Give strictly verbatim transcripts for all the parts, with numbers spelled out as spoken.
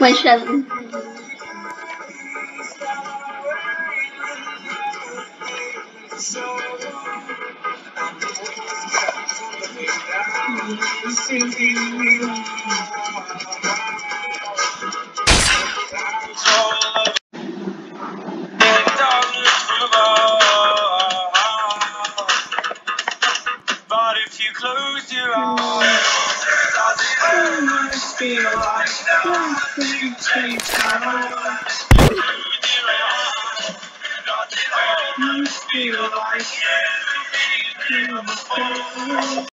my channel. But if you close your eyes, does it almost feel like nothing changed at all? Close your eyes, does it almost feel like everything before?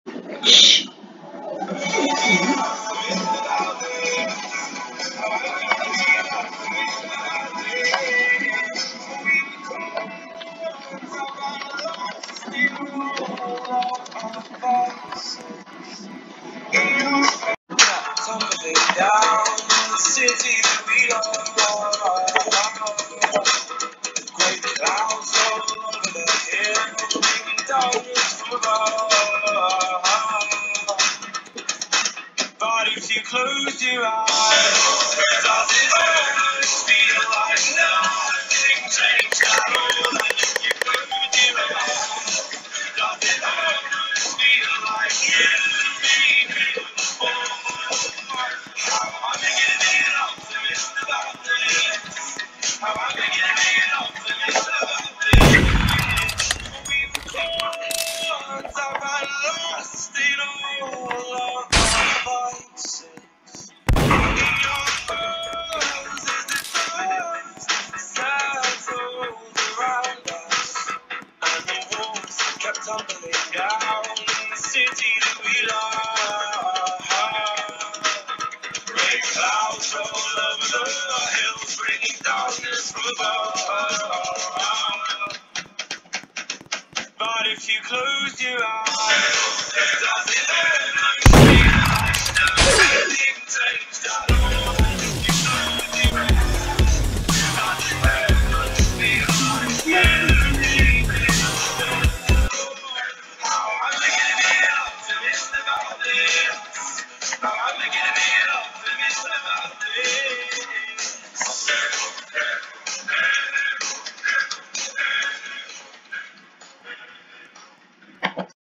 Tumbling down the city that we love. Great clouds all over the hill, bringing darkness from above. But if you close your eyes, does it almost feel like nothing changed at all? And if you close your eyes, does it almost feel like everything before? How am I making me an optimist about this? How am I making me an optimist about this? We were caught up and lost in all of our vices. In your arms as the dust settled around us, and the walls kept tumbling down in the city that we love. Great clouds roll over the hills, bringing darkness from above. But if you close your eyes,